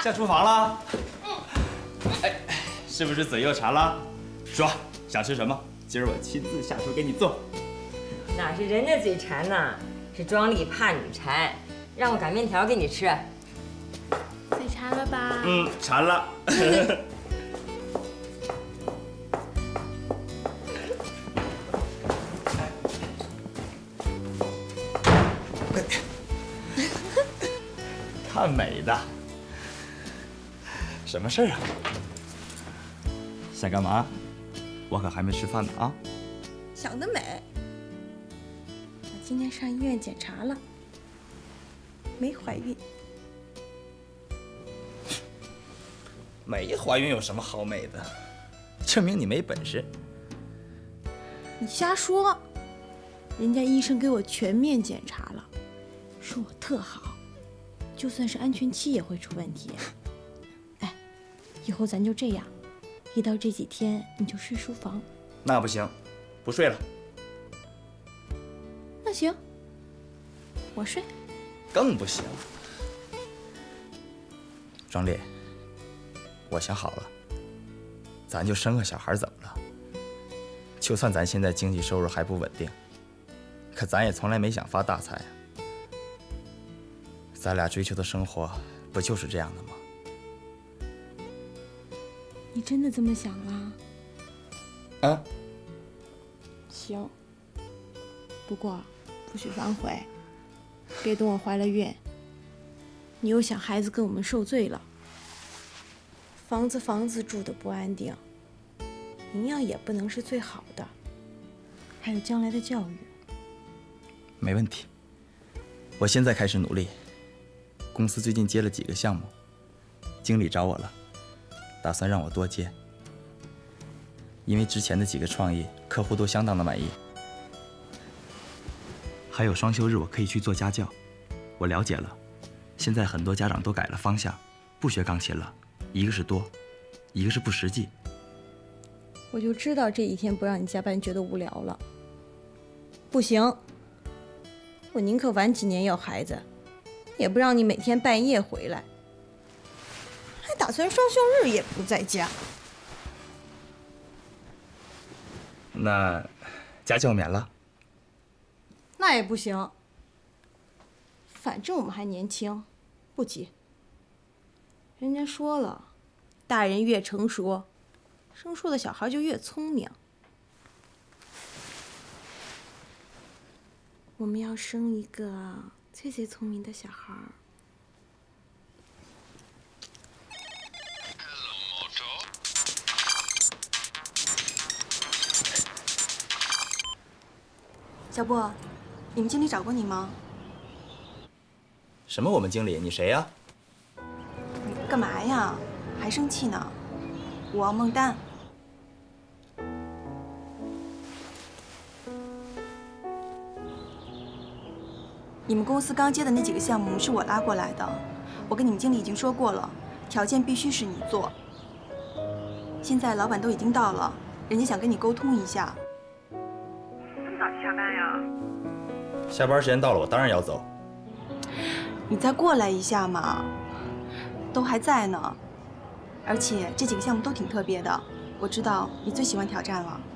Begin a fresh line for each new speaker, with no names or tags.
下厨房了。哎，是不是嘴又馋了？说想吃什么？今儿我亲自下厨给你做。
哪是人家嘴馋呢？是庄里怕你馋，让我擀面条给你吃。
嘴馋了吧？
馋了。看美的，什么事儿啊？想干嘛？我可还没吃饭呢啊！
想得美！我今天上医院检查了，没怀孕。
没怀孕有什么好美的？证明你没本事。
你瞎说！人家医生给我全面检查了，说我特好，就算是安全期也会出问题。哎，以后咱就这样，一到这几天你就睡书房。
那不行，不睡了。
那行，我睡。
更不行。庄烈，我想好了，咱就生个小孩怎么了？就算咱现在经济收入还不稳定，可咱也从来没想发大财啊。咱俩追求的生活不就是这样的吗？
你真的这么想了？
啊？
行，不过不许反悔，别等我怀了孕，你又想孩子跟我们受罪了。房子住的不安定，营养也不能是最好的，还有将来的教育。
没问题，我现在开始努力。公司最近接了几个项目，经理找我了，打算让我多接。因为之前的几个创意，客户都相当的满意。还有双休日我可以去做家教。我了解了，现在很多家长都改了方向，不学钢琴了，一个是多，一个是不实际。
我就知道这一天不让你加班觉得无聊了。不行，我宁可晚几年要孩子，也不让你每天半夜回来，还打算双休日也不在家。
那家教免了？
那也不行，反正我们还年轻，不急。人家说了，大人越成熟，生出的小孩就越聪明。我们要生一个最聪明的小孩。
小波，你们经理找过你吗？
什么我们经理？你谁呀？
干嘛呀？还生气呢？我孟丹。你们公司刚接的那几个项目是我拉过来的，我跟你们经理已经说过了，条件必须是你做。现在老板都已经到了，人家想跟你沟通一下。
这么早就下班呀？
下班时间到了，我当然要走。
你再过来一下嘛，都还在呢。而且这几个项目都挺特别的，我知道你最喜欢挑战了。